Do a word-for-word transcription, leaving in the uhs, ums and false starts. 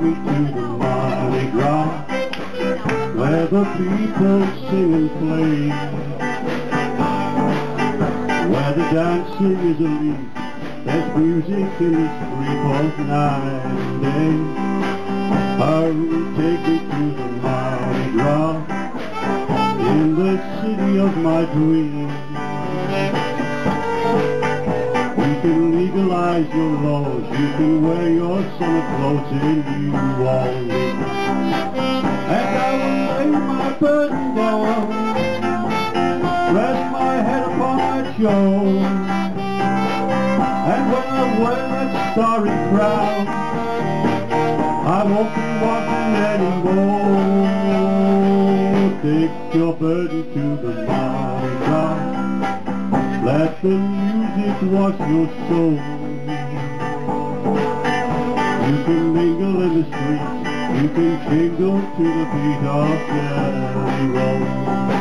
me to the Mardi Gras, where the people sing and play, where the dancing is a leap, there's music in the street both night and day. Hurry, take me to the Mardi Gras, in the city of my dreams. You can legalize your laws, you can wear your summer clothes in New Orleans, and I will lay my burden down, rest my head upon my shoulder, and when I wear that starry crown, I won't be wanting anymore. Take your burden to the Mardi Gras, let the music wash your soul. You can mingle in the streets, you can jingle to the beat of Jelly Roll.